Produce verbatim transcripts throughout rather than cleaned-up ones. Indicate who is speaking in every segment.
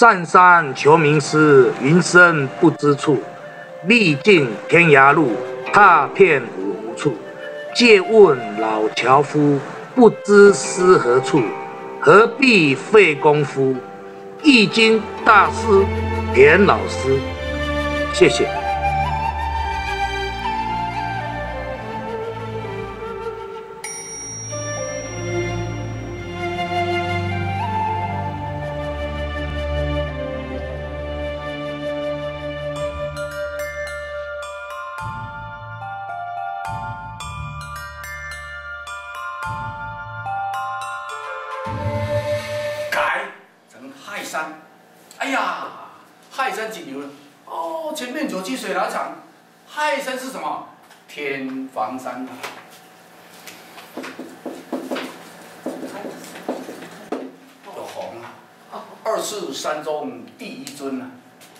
Speaker 1: 上山求名师，云深不知处。历尽天涯路，踏遍五湖处。借问老樵夫，不知师何处？何必费功夫？易经大师田老师，谢谢。
Speaker 2: 改成亥山，哎呀，亥山几牛了？哦，前面九七水拉场，亥山是什么？天房山啊。有红啊，二世山中第一尊啊。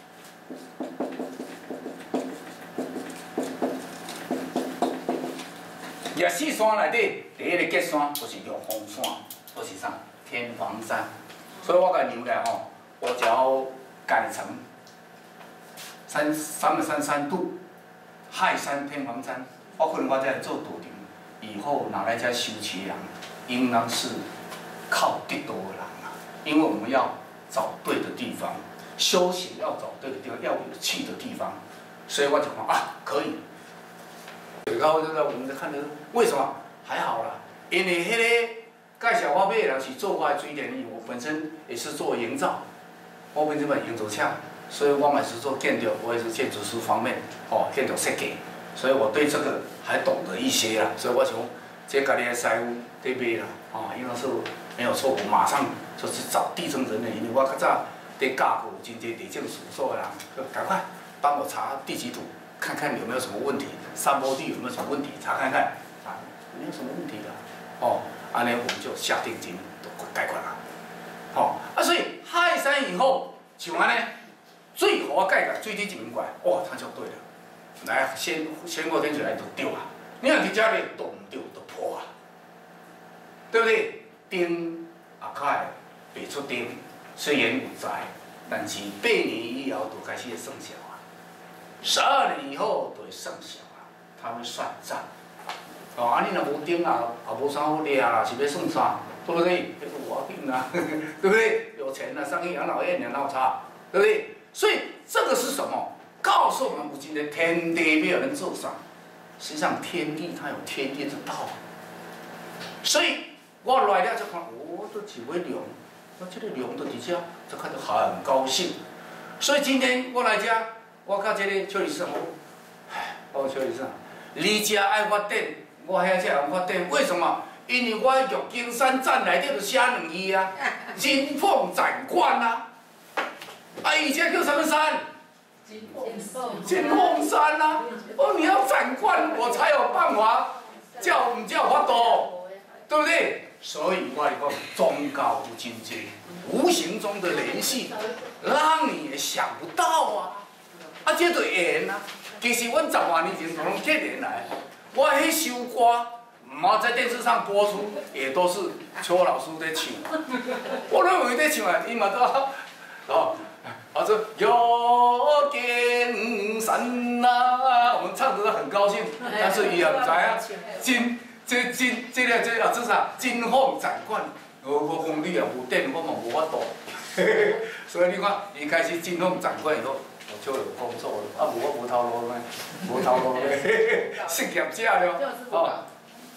Speaker 2: 廿四山内底第一个结山就是玉峰山，就是啥？天房山。所以我甲牛来吼，我只要改成三三个三三度，亥山天房山，我可能我再做道场，以后拿来遮修持的人，应当是靠得多的人啊，因为我们要找对的地方，修行要找对的地方，要有气的地方，所以我就讲啊，可以。然后就是我们在看的，为什么？还好啦，因为迄个。介绍我买的人是做我的水电，因为我本身也是做营造，我本身嘛营造厂，所以我嘛是做建筑，我也是建筑师方面，哦，建筑设计，所以我对这个还懂得一些啦。所以我想，这家己的师傅在买啦，哦，因为是没有错，我马上就去找地政人员，因为我较早在教过真侪地政事务所的人，赶快帮我查地籍图，看看有没有什么问题，山坡地有没有什么问题，查看看，啊，没有什么问题的，哦。安尼我们就下定金都解决啦，吼、哦、啊！所以亥山以后像安尼，水互我解决，水滴一面过来，哇，它就对了。来，先先过天水来就对啊，你若伫遮咧动唔对就破啊，对不对？丁啊，开袂出丁，虽然有财，但是八年以后就开始会算小啊，十二年以后就会算小啊，它会算账。哦，啊，你若无丁啊，也无啥好掠啦，是要算啥？对不对？这个无要紧啦，对不对？有钱了，上亿养老院养老差，对不对？所以这个是什么？告诉我们古今的天地没有人做啥，实际上天地它有天地之道。所以我来了就看，哦，这几位龙，那这个龙的底下就看着很高兴。所以今天我来家，我甲这个邱理事长，哎，包括邱理事长，你家爱发展。我遐才人发展，为什么？因为我玉金山站内底就写两字啊，金凤展冠啊。啊，以前叫什么山？金凤。金凤山啊！哦，你要展冠，我才有办法叫唔叫法度，对不对？所以我讲宗教有真济无形中的联系，让你也想不到啊。啊，这就缘啊。其实阮十万年前从拢结缘来。我迄首歌，唔好在电视上播出，也都是邱老师在唱。我认为在唱啊，伊嘛都哦，啊说有金山呐，我们唱得很高兴，但是伊也唔知啊，金这金这个这啊这啥金凤展冠，我我讲你也无电，我嘛无法度。所以你看，伊开始金凤展冠以后。我就有工作了，啊，无我无头路咩，无头路咧，失业者了，哦，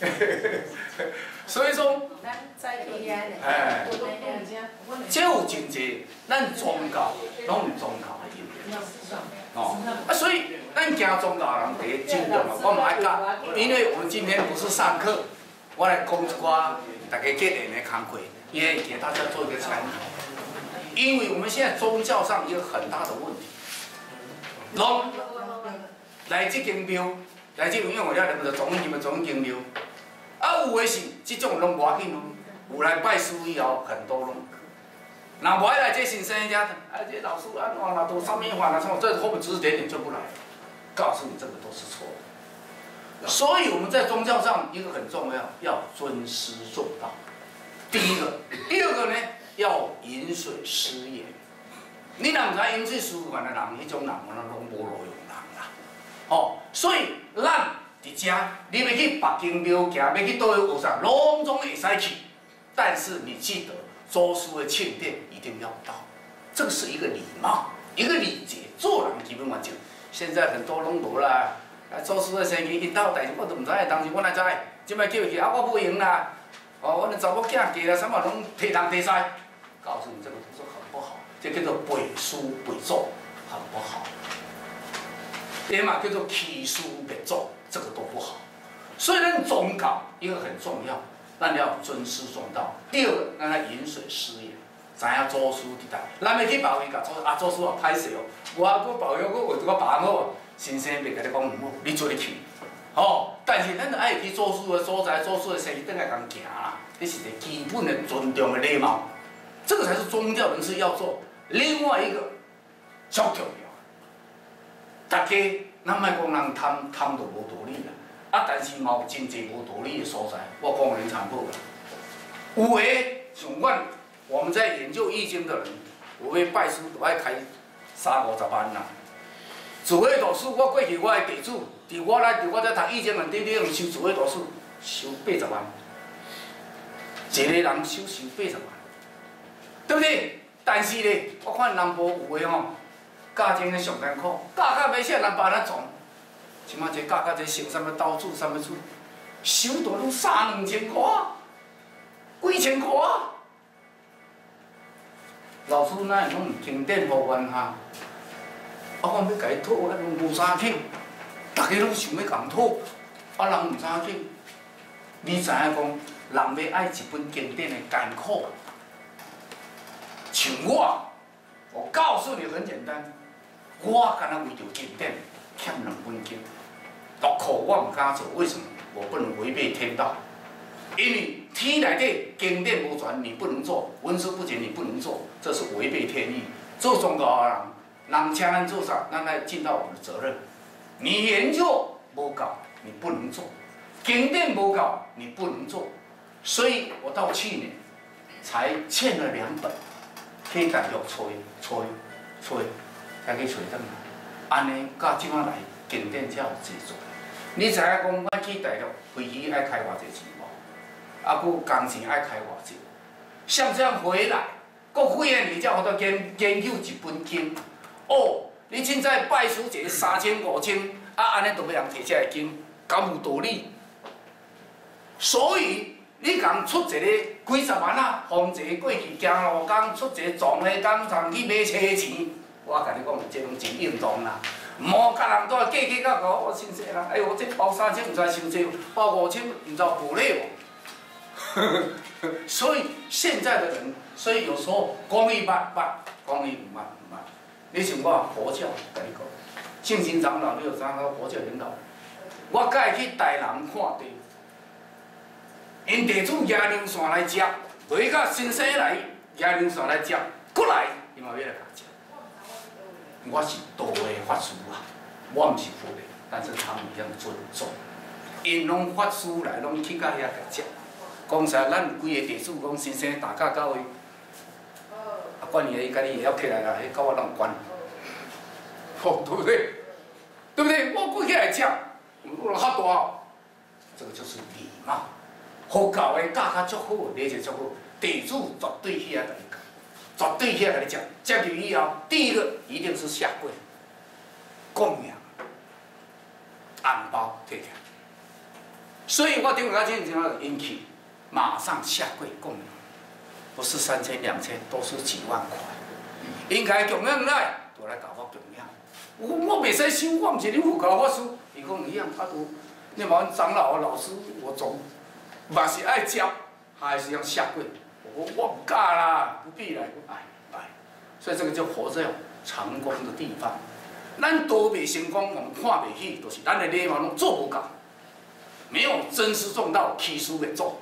Speaker 2: 所以说，哎，这有真济，咱宗教拢有宗教的因缘，哦，啊，所以咱行宗教人第一尽量嘛，我嘛爱教，因为我们今天不是上课，我来讲一寡大家结缘的工课，也给大家做一个参考，因为我们现在宗教上有很大的问题。拢来这间庙，来这间庙，我了就总入就总间庙。啊，有的是这种拢无要紧咯，有来拜师以后，很多拢。若无爱来这新生家，啊，这老师安怎啦，都上面话啦，什么这后面指指点点就不来，告诉你这个都是错的。所以我们在宗教上一个很重要，要尊师重道。第一个，第二个呢，要饮水思源。 你若毋知饮水思源的人，迄种人我那拢无路用人啦。哦，所以咱伫遮，你要去北京庙行，要去倒位学啥，拢总会使去。但是你记得，周师的庆典一定要到，这个是一个礼貌，一个礼节，做人基本原则。现在很多拢无啦，啊，周师的生意一到代志我都毋知，当时我哪知，即摆叫伊去啊，我不用啦。哦，阮的查某囝嫁啦，什么拢提东提西，告诉你这个都是很不好，这叫做背书背祖，很不好。也嘛叫做欺师灭祖，这个都不好。所以咱忠告一个很重要，咱要尊师重道。第二个，咱要饮水思源，知影祖师伫代。咱要去别位甲祖啊，祖师啊歹势哦，我我别位我为着我爸好，先生别甲你讲唔好，你做你去。哦，但是咱就爱去做事的所在，做事的生意，等来共行啦。这是一个基本的尊重的礼貌，这个才是宗教人士要做。另外一个，足重要，大家咱莫讲人贪贪到无道理啦，啊，但是嘛有真侪无道理的所在。我讲人残酷啦，有诶，像阮我们在研究易经的人，有要拜师都爱开三五十万啦。紫微斗数，我过去我的地主。伫我来，伫我在读易经人，顶顶用收紫微斗数，收八十万，一个人收收八十万，对不对？但是咧，我看南部有诶吼，教真个上艰苦，教到要啥人把咱种，即马这教到这成什么刀子什么子，收到拢三两千块，几千块。老师哪会拢毋经典互阮哈？啊，我要甲伊讨，我拢无啥去。大家拢想要共讨，啊，人毋知影。你知影讲，人要爱一本经典的艰苦。像我，我告诉你很简单，我敢若为着经典欠两本经，六课我毋敢做，为什么？我不能违背天道，因为天内底经典无传，你不能做；文书不简，你不能做，这是违背天意。做宗教的人，人请咱做啥，咱来尽到我们的责任。你研究无够，你不能做；经典无够，你不能做。所以我到去年才欠了两本，去大陆吹吹吹，才去吹转来。安尼到即摆来，经典才有制作。你知影讲，我去大陆飞机爱开偌济钱无？啊，佮工钱爱开偌济？像这样回来，佮费用你才互到研研究一本经哦。你凊彩拜师一个三千五千，啊，安尼都要人摕遮个经，敢有道理？所以你共出一个几十万啊，防一个过去行路工出一个撞的工，通去买车钱，我甲你讲，这拢真应当啦。唔好甲人在计计较较，我先生啦，哎呦，我这包三千唔知收济，包五千唔知补累无。所以现在的人，所以有时候讲伊捌捌，讲伊唔捌唔捌。你像我佛教，甲你讲，圣心长老，你有知影佛教领导？我甲伊去台南看地，因地主椰林线来接，落到新生来椰林线来接，过来伊嘛要来甲接。我是道的法师啊，我毋是佛的，但是他们一样尊重。因拢法师来，拢去到遐甲接。讲实，咱有几个地主讲先生大家到位。啊，管伊，伊家己会晓起来啦，迄甲我哪有关？哦，对不对？对不对？我过起来讲，我较大哦，这个就是礼貌。佛教的教较足好，礼节足好，地主绝对遐甲你讲，绝对遐甲你讲。接入以后，第一个一定是下跪，供养，红包摕起来。所以我顶下前前个引起，马上下跪供养。不是三千两千，都是几万块。应该供养来，都来搞我供养。我我袂使收，我毋是恁佛教法师。伊讲一样，啊都，你嘛阮长老老师，我总嘛是爱教，还是要下跪。我我唔敢啦，不必来，哎哎。所以这个就活着成功的地方。咱都袂成功，我们看袂起，都是咱的礼貌拢做不到，没有尊师重道，欺师灭祖。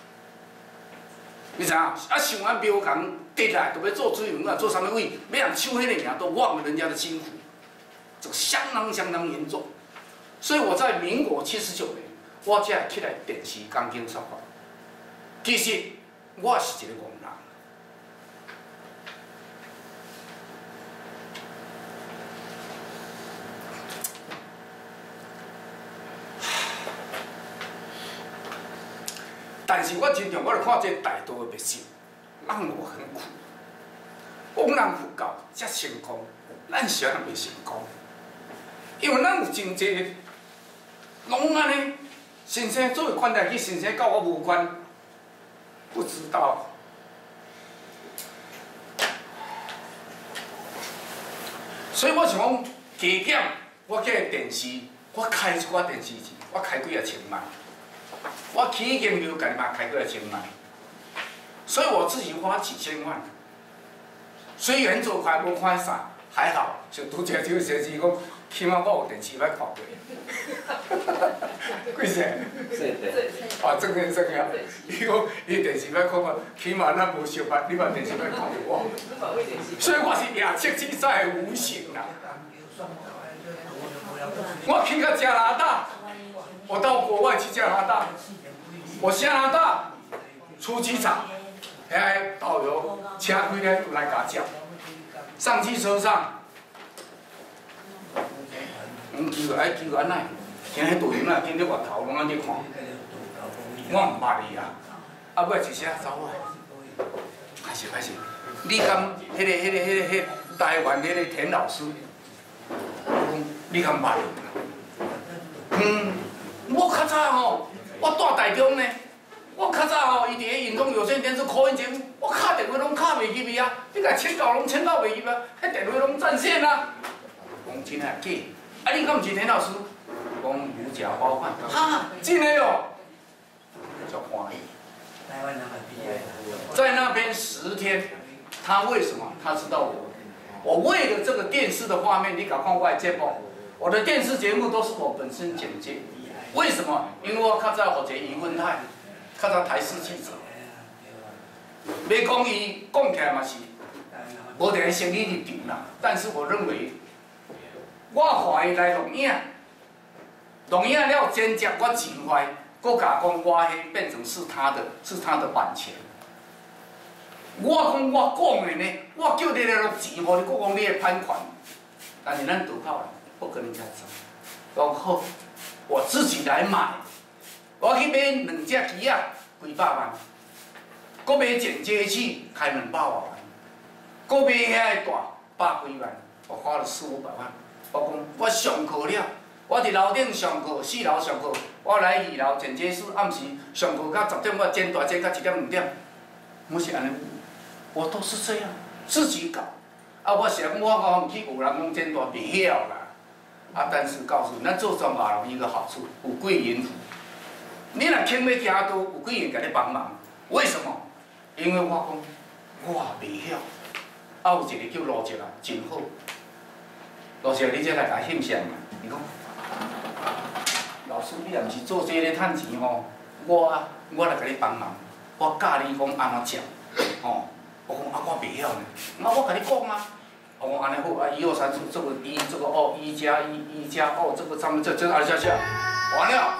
Speaker 2: 你知影？啊，想安庙工得来，都要做水源啊，做啥物位？要人抢迄个名，都忘了人家的辛苦，这个相当相当严重。所以我在民国七十九年，我才起来电视讲经说法。其实我是一个戆人， 但是我真重，我就看这大多的百姓，人我很苦，往人苦到才成功，咱谁人袂成功？因为咱有真济，拢安尼，先生做款待去，先生甲我无关，不知道。所以我想讲，加减我这电视，我开一寡电视机，我开几啊千万，我起间就家己嘛开几啊千万，所以我自己花几千万。虽然做开无看啥，还好，就拄只就设计讲，起码我有电视捌看过。几钱？
Speaker 3: 对对。
Speaker 2: 啊，真个真个，伊讲伊电视捌看过，起码咱无相捌，你把电视捌看过。所以我是亚切之在无形啦。我去到加拿大，我到国外去加拿大，我加拿大出机场，遐导游车开咧来甲接，上汽车上，嗯，叫哎叫安奈，今迄导游呐，今日外头拢安尼看，我毋捌伊啊，啊尾一声走来，歹势歹势，你敢迄个迄个迄个迄台湾迄个田老师？讲你敢捌？嗯，我较早吼，我住台中呢，我较早吼，伊伫咧运动有线电视考音节目，我敲电话拢敲袂入去啊，你甲签到拢签到袂入啊，迄电话拢占线啊。讲真诶假？啊，你敢毋是田老师？讲如假包换，哈，真诶哦，叫欢喜。在那边十天，他为什么？他知道我。我为了这个电视的画面，你敢看我的节目？我的电视节目都是我本身剪接。为什么？因为我较早学一个余文泰，较早台视记者。要讲伊讲起来嘛是，无一个生意立场啦。但是我认为，我欢伊来录影，录影了剪接我钱坏，佮甲讲我迄变成是他的，是他的版权。我讲我讲的呢，我叫你来录钱，互你，佮讲你的版权，但是咱赌靠人，不跟人家争。讲好，我自己来买，我去买两只机啊，几百万；，佮买剪接器，开两百外万；，佮买遐个大百几万，我花了四五百万。我讲我上课了，我伫楼顶上课，四楼上课，我来二楼剪接室，暗时上课到十点，我剪大剪到一点两点，我是安尼。我都是这样自己搞，啊！我想我讲去有人讲剪大袂晓啦，啊！但是告诉你，咱做专业人一个好处，有贵人扶。你若肯要行多，有贵人甲你帮忙。为什么？因为我讲我袂晓，啊！有一个叫罗杰啊，真好。罗杰，你这来甲翕相嘛？伊讲，老师，你若毋是做这个趁钱吼，我我来甲你帮忙，我教你讲安怎食，吼。我讲啊，我袂晓呢，啊，我甲你讲啊，我讲安尼好啊，一二三四，这个一，这个二，一加一，一加二，这个上面这这二加加，完了，